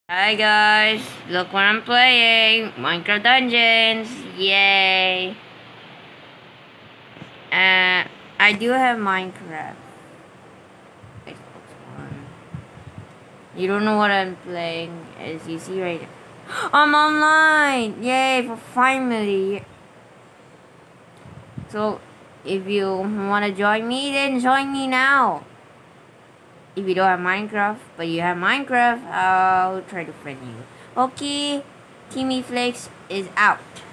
Hi guys, look what I'm playing, Minecraft Dungeons, yay! I do have Minecraft. Xbox One. You don't know what I'm playing, as you see right now. I'm online! Yay, finally! So, if you want to join me, then join me now. If you don't have Minecraft, but you have Minecraft, I'll try to friend you. Okay, Timmy Flakes is out.